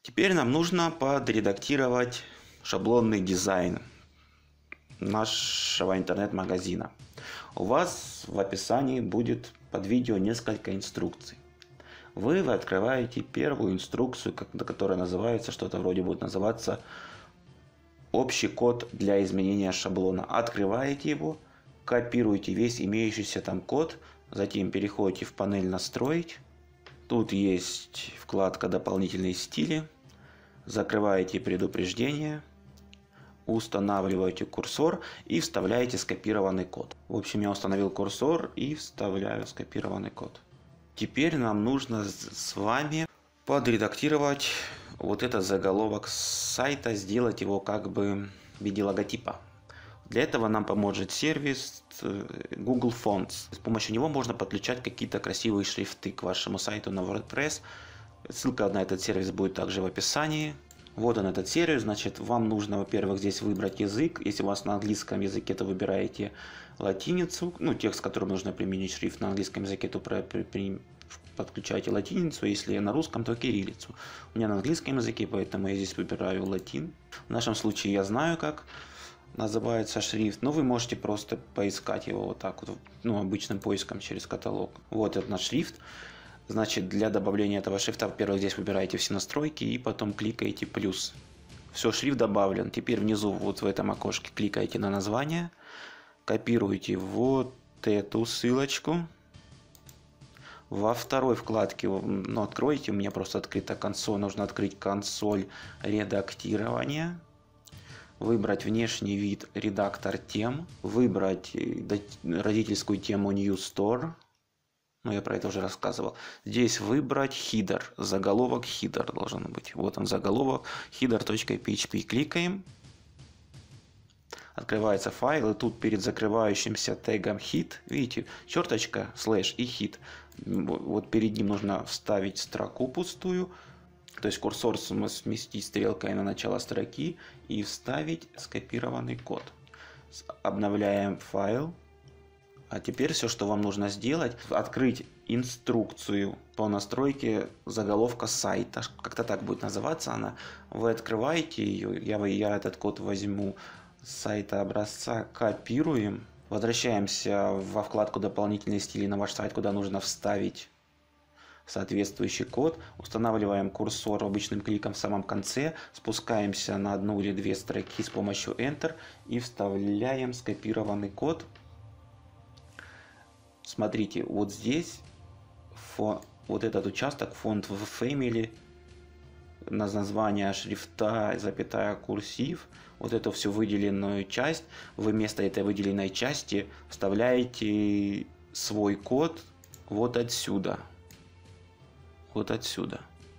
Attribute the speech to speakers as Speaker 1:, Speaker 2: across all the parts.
Speaker 1: Теперь нам нужно подредактировать шаблонный дизайн нашего интернет-магазина. У вас в описании будет под видео несколько инструкций. Вы открываете первую инструкцию, которая называется, что-то вроде будет называться «Общий код для изменения шаблона». Открываете его, копируете весь имеющийся там код, затем переходите в панель «Настроить». Тут есть вкладка «Дополнительные стили». Закрываете предупреждения, устанавливаете курсор и вставляете скопированный код. В общем, я установил курсор и вставляю скопированный код. Теперь нам нужно с вами подредактировать вот этот заголовок сайта, сделать его как бы в виде логотипа. Для этого нам поможет сервис Google Fonts. С помощью него можно подключать какие-то красивые шрифты к вашему сайту на WordPress. Ссылка на этот сервис будет также в описании. Вот он, этот сервис. Значит, вам нужно, во-первых, здесь выбрать язык. Если у вас на английском языке, то выбираете латиницу. Текст, которым нужно применить шрифт на английском языке, то подключайте латиницу. Если на русском, то кириллицу. У меня на английском языке, поэтому я здесь выбираю латин. В нашем случае я знаю, как называется шрифт, но вы можете просто поискать его вот так вот, обычным поиском через каталог. Вот этот наш шрифт. Значит, для добавления этого шрифта, во-первых, здесь выбираете все настройки и потом кликаете плюс. Все, шрифт добавлен. Теперь внизу вот в этом окошке кликаете на название, копируете вот эту ссылочку. Во второй вкладке, откройте, у меня просто открыта консоль, нужно открыть консоль редактирования. Выбрать внешний вид редактор тем, выбрать родительскую тему New Store. Я про это уже рассказывал. Здесь выбрать header, заголовок header должен быть. Вот он заголовок, header.php. Кликаем. Открывается файл, и тут перед закрывающимся тегом hit, видите, черточка, слэш и hit. Вот перед ним нужно вставить строку пустую, то есть курсор сместить стрелкой на начало строки и вставить скопированный код. Обновляем файл. А теперь все, что вам нужно сделать, открыть инструкцию по настройке заголовка сайта. Как-то так будет называться она. Вы открываете ее, я этот код возьму с сайта образца, копируем. Возвращаемся во вкладку «Дополнительные стили» на ваш сайт, куда нужно вставить соответствующий код. Устанавливаем курсор обычным кликом в самом конце, спускаемся на одну или две строки с помощью Enter и вставляем скопированный код. Смотрите, вот здесь вот этот участок фонд в Family, название шрифта, запятая, курсив, вот эту всю выделенную часть, вы вместо этой выделенной части вставляете свой код вот отсюда. Вот отсюда.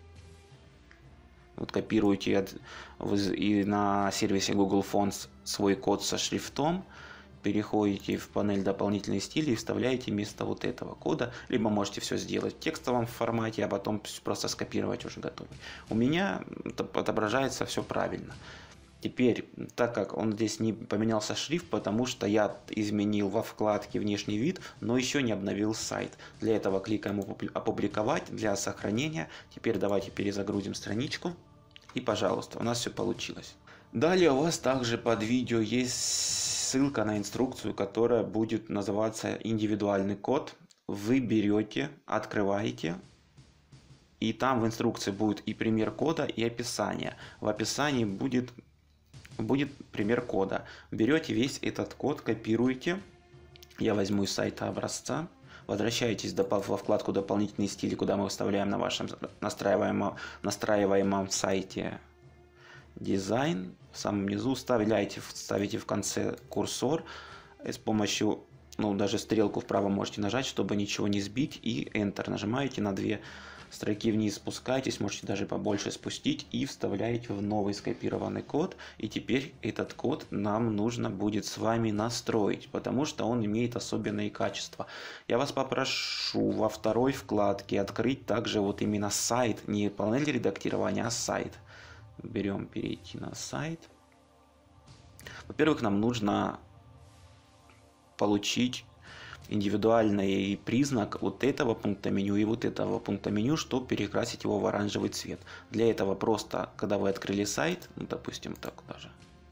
Speaker 1: Вот копируете и на сервисе Google Fonts свой код со шрифтом, переходите в панель «Дополнительные стили» и вставляете вместо вот этого кода, либо можете все сделать в текстовом формате, а потом просто скопировать уже готовый. У меня отображается все правильно. Теперь, так как он здесь не поменялся шрифт, потому что я изменил во вкладке внешний вид, но еще не обновил сайт. Для этого кликаем «Опубликовать» для сохранения. Теперь давайте перезагрузим страничку. И, пожалуйста, у нас все получилось. Далее у вас также под видео есть ссылка на инструкцию, которая будет называться «Индивидуальный код». Вы берете, открываете. И там в инструкции будет и пример кода, и описание. В описании будет пример кода. Берете весь этот код, копируете. Я возьму из сайта образца. Возвращаетесь во вкладку «Дополнительные стили», куда мы вставляем на вашем настраиваемом сайте дизайн. В самом низу ставите в конце курсор. С помощью, даже стрелку вправо можете нажать, чтобы ничего не сбить. И Enter. Нажимаете на две строки вниз, спускаетесь, можете даже побольше спустить и вставляете в новый скопированный код. И теперь этот код нам нужно будет с вами настроить, потому что он имеет особенные качества. Я вас попрошу во второй вкладке открыть также вот именно сайт, не панель редактирования, а сайт. Берем, перейти на сайт. Во-первых, нам нужно получить индивидуальный признак вот этого пункта меню и вот этого пункта меню, чтобы перекрасить его в оранжевый цвет. Для этого просто, когда вы открыли сайт, ну, допустим, так даже,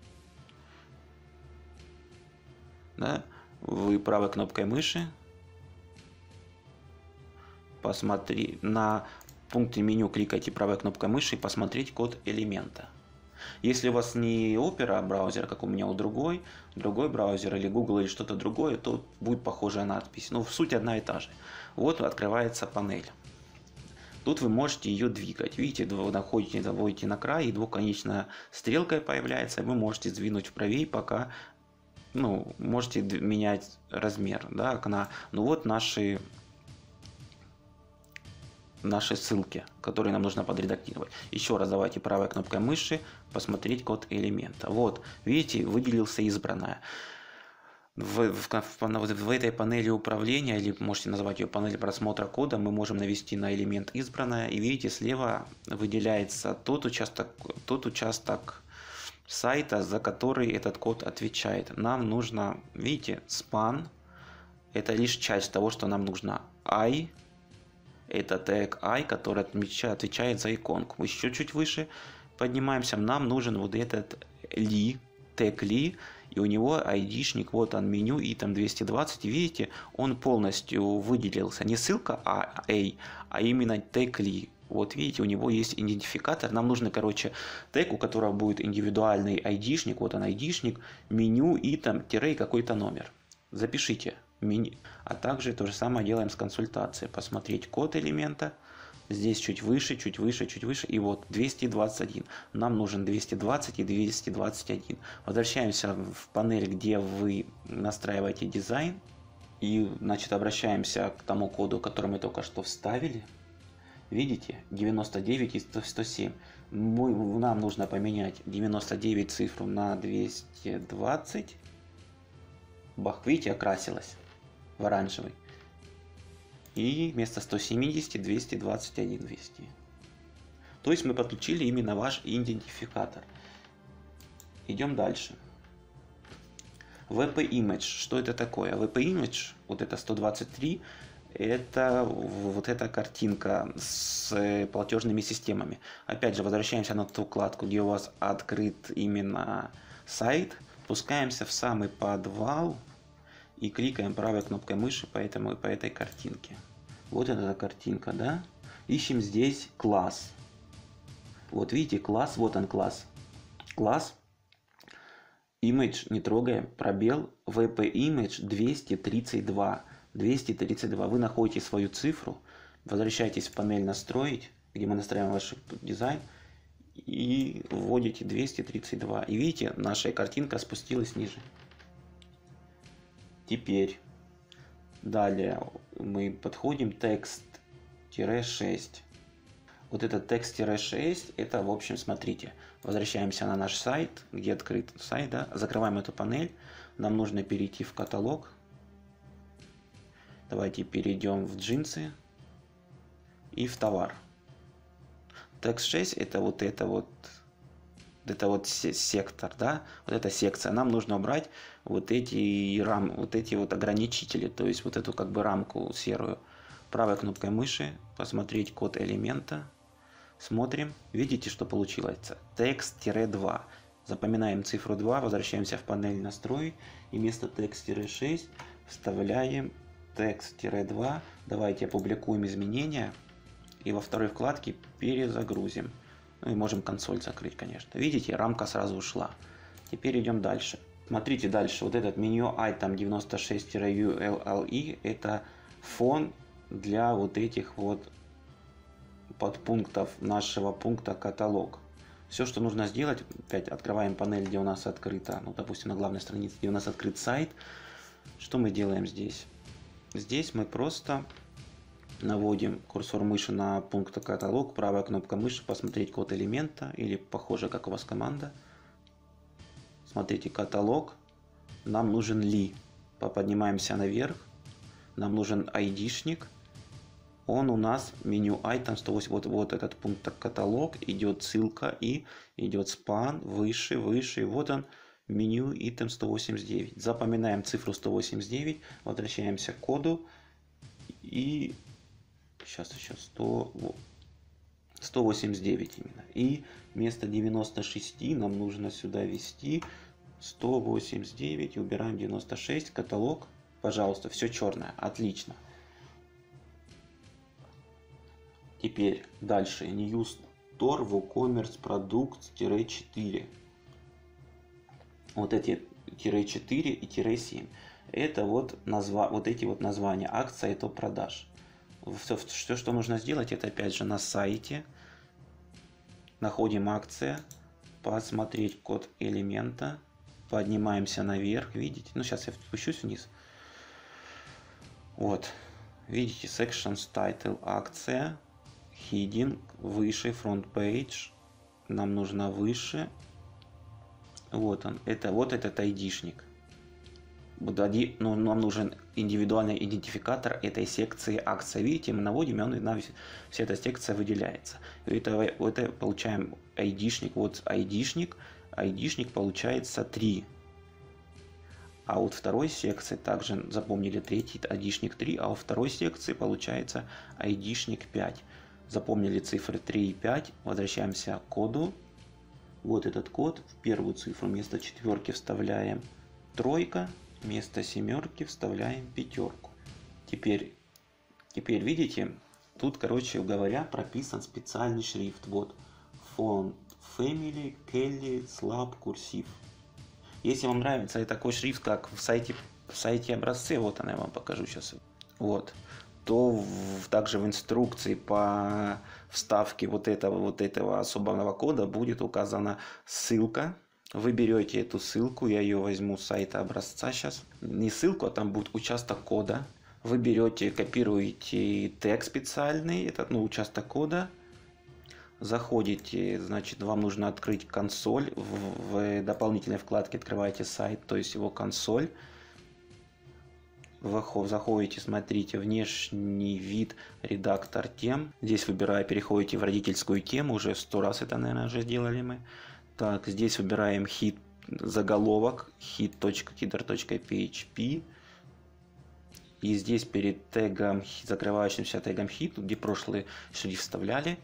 Speaker 1: да, вы правой кнопкой мыши на пункте меню кликайте правой кнопкой мыши и посмотреть код элемента. Если у вас не Opera браузер, как у меня у другой браузер или Google или что-то другое, то будет похожая надпись. Но в суть одна и та же. Вот открывается панель. Тут вы можете ее двигать. Видите, вы находите, заводите на край, и двухконечная стрелка появляется. Вы можете сдвинуть вправее, пока, ну, можете менять размер, да, окна. Ну вот наши ссылки, которые нам нужно подредактировать. Еще раз давайте правой кнопкой мыши посмотреть код элемента. Вот, видите, выделился избранное. В этой панели управления, или можете назвать ее панель просмотра кода, мы можем навести на элемент избранное, и видите, слева выделяется тот участок сайта, за который этот код отвечает. Нам нужно, видите, span, это лишь часть того, что нам нужно. I, это тег I, который отвечает за иконку. Еще чуть выше поднимаемся, нам нужен вот этот li, тег li, и у него айдишник, вот он меню, и там 220, видите, он полностью выделился, не ссылка а именно тег li. Вот видите, у него есть идентификатор, нам нужно, короче, тег, у которого будет индивидуальный айдишник, вот он айдишник, меню и там тире какой-то номер. Запишите. А также то же самое делаем с консультацией. Посмотреть код элемента. Здесь чуть выше, чуть выше, чуть выше. И вот 221. Нам нужен 220 и 221. Возвращаемся в панель, где вы настраиваете дизайн. И, значит, обращаемся к тому коду, который мы только что вставили. Видите? 99 и 107. Нам нужно поменять 99 цифру на 220. Бах, видите, окрасилась в оранжевый. И вместо 170 221 ввести. То есть мы подключили именно ваш идентификатор. Идем дальше. WP Image. Что это такое? WP Image, вот это 123, это вот эта картинка с платежными системами. Опять же, возвращаемся на ту вкладку, где у вас открыт именно сайт. Спускаемся в самый подвал и кликаем правой кнопкой мыши по этой картинке. Вот эта картинка, да? Ищем здесь класс. Вот видите, класс, вот он класс. Класс. Image не трогаем, пробел, WP Image 232. 232. Вы находите свою цифру, возвращаетесь в панель «Настроить», где мы настраиваем ваш дизайн, и вводите 232. И видите, наша картинка спустилась ниже. Теперь далее мы подходим текст-6. Вот этот текст-6, это, в общем, смотрите, возвращаемся на наш сайт, где открыт сайт, да? Закрываем эту панель. Нам нужно перейти в каталог. Давайте перейдем в джинсы и в товар. Текст 6 это вот сектор, да, вот эта секция. Нам нужно убрать вот эти ограничители, то есть вот эту как бы рамку серую. Правой кнопкой мыши посмотреть код элемента. Смотрим, видите, что получилось? Текст-2. Запоминаем цифру 2, возвращаемся в панель настрой и вместо текст-6 вставляем текст-2. Давайте опубликуем изменения и во второй вкладке перезагрузим. Ну и можем консоль закрыть, конечно. Видите, рамка сразу ушла. Теперь идем дальше. Смотрите дальше. Вот этот меню item 96-ULLE это фон для вот этих вот подпунктов нашего пункта каталог. Все, что нужно сделать, опять открываем панель, где у нас открыто, ну, допустим, на главной странице, где у нас открыт сайт. Что мы делаем здесь? Здесь мы просто наводим курсор мыши на пункт каталог, правая кнопка мыши, посмотреть код элемента, или похоже, как у вас команда. Смотрите, каталог, нам нужен ли. Поднимаемся наверх, нам нужен айдишник. Он у нас меню item 108, вот этот пункт каталог, идет ссылка и идет спан, выше, выше, и вот он меню item 189. Запоминаем цифру 189, возвращаемся к коду и сейчас еще 189 именно. И вместо 96 нам нужно сюда ввести 189 и убираем 96. Каталог, пожалуйста, все черное, отлично. Теперь дальше New Store WooCommerce Products-4. Вот эти -4 и -7. Это вот эти вот названия акций, это продаж. Все, что нужно сделать, это опять же на сайте. Находим акция, посмотреть код элемента, поднимаемся наверх, видите? Ну, сейчас я спущусь вниз. Вот, видите, Sections, Title, акция, Heading, выше, Front Page, нам нужно выше. Вот он, это вот этот айдишник. Ну, нам нужен индивидуальный идентификатор этой секции акция. Видите, мы наводим, и вся эта секция выделяется. Это получаем айдишник. Вот айдишник. Айдишник получается 3. А вот второй секции также запомнили третий айдишник 3, а во второй секции получается айдишник 5. Запомнили цифры 3 и 5. Возвращаемся к коду. Вот этот код. В первую цифру вместо четверки вставляем 3. Вместо семерки вставляем 5. Теперь видите, тут, короче говоря, прописан специальный шрифт. Вот, Font Family, Kelly, Slab, Cursive. Если вам нравится такой шрифт, как в сайте образцы, вот она, я вам покажу сейчас. Вот, то также в инструкции по вставке вот этого особенного кода будет указана ссылка. Вы берете эту ссылку, я ее возьму с сайта образца сейчас. Не ссылку, а там будет участок кода. Вы берете, копируете тег специальный, этот, участок кода. Заходите, значит, вам нужно открыть консоль. В дополнительной вкладке открываете сайт, то есть его консоль. Заходите, смотрите, внешний вид, редактор тем. Здесь переходите в родительскую тему, уже 100 раз это, наверное, уже делали мы. Так, здесь выбираем hit заголовок, hit.header.php. И здесь перед тегом, закрывающимся тегом hit, где прошлый шрифт вставляли,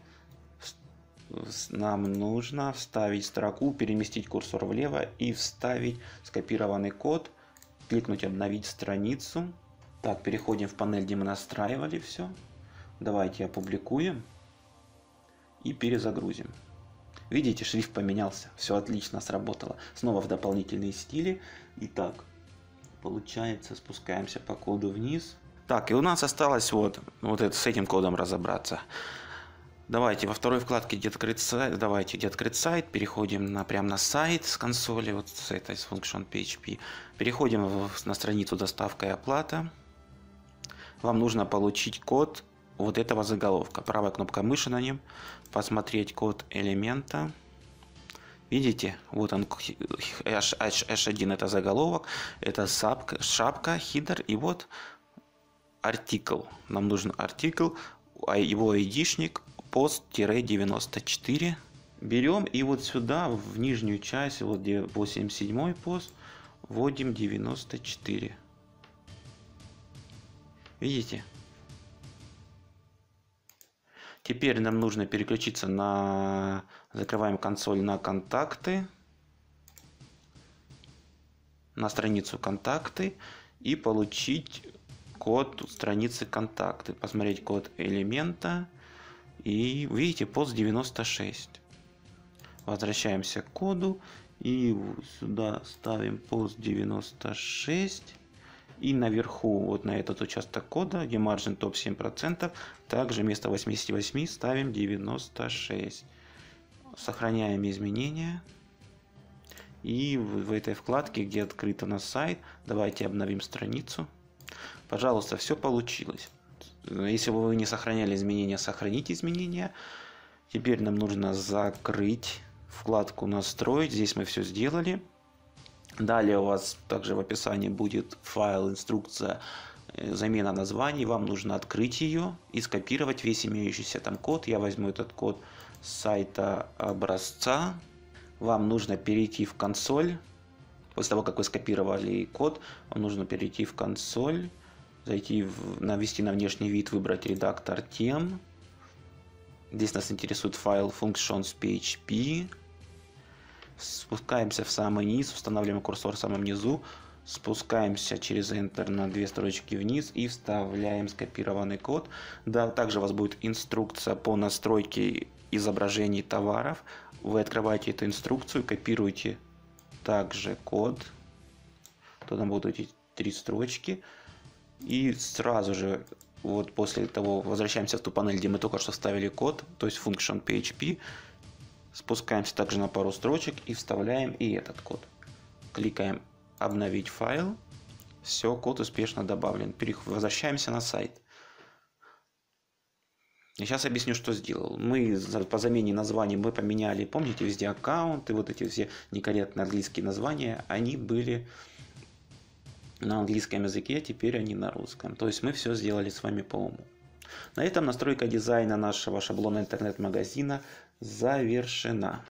Speaker 1: нам нужно вставить строку, переместить курсор влево и вставить скопированный код, кликнуть обновить страницу. Так, переходим в панель, где мы настраивали все. Давайте опубликуем и перезагрузим. Видите, шрифт поменялся, все отлично сработало. Снова в дополнительные стили. Итак, получается, спускаемся по коду вниз. Так, и у нас осталось вот это, с этим кодом разобраться. Давайте во второй вкладке, где открыт сайт, переходим прямо на сайт с консоли, вот с этой, с Function PHP. Переходим на страницу доставка и оплата. Вам нужно получить код вот этого заголовка. Правая кнопка мыши на нем. Посмотреть код элемента. Видите? Вот он, H1 это заголовок, это шапка, хидер, и вот артикл. Нам нужен артикл, его айдишник post-94. Берем и вот сюда, в нижнюю часть, вот где 87 пост, вводим 94. Видите? Теперь нам нужно переключиться закрываем консоль на контакты, на страницу контакты и получить код страницы контакты. Посмотреть код элемента и видите, пост 96. Возвращаемся к коду и сюда ставим пост 96. И наверху, вот на этот участок кода, где margin топ 7%, также вместо 88 ставим 96. Сохраняем изменения. И в этой вкладке, где открыт у нас сайт, давайте обновим страницу. Пожалуйста, все получилось. Если вы не сохраняли изменения, сохраните изменения. Теперь нам нужно закрыть вкладку «Настроить». Здесь мы все сделали. Далее у вас также в описании будет файл, инструкция, замена названий. Вам нужно открыть ее и скопировать весь имеющийся там код. Я возьму этот код с сайта образца. Вам нужно перейти в консоль, После того, как вы скопировали код, вам нужно перейти в консоль, зайти, навести на внешний вид, выбрать редактор тем. Здесь нас интересует файл functions.php. Спускаемся в самый низ, устанавливаем курсор в самом низу, спускаемся через Enter на 2 строчки вниз и вставляем скопированный код. Да, также у вас будет инструкция по настройке изображений товаров. Вы открываете эту инструкцию, копируете также код. Туда будут эти 3 строчки. И сразу же, вот после того, возвращаемся в ту панель, где мы только что вставили код, то есть function.php. Спускаемся также на пару строчек и вставляем и этот код. Кликаем «Обновить файл». Все, код успешно добавлен. Возвращаемся на сайт. И сейчас объясню, что сделал. Мы по замене названий мы поменяли, помните, везде аккаунты, вот эти все некорректные английские названия, они были на английском языке, теперь они на русском. То есть мы все сделали с вами по уму. На этом настройка дизайна нашего шаблона интернет-магазина завершена.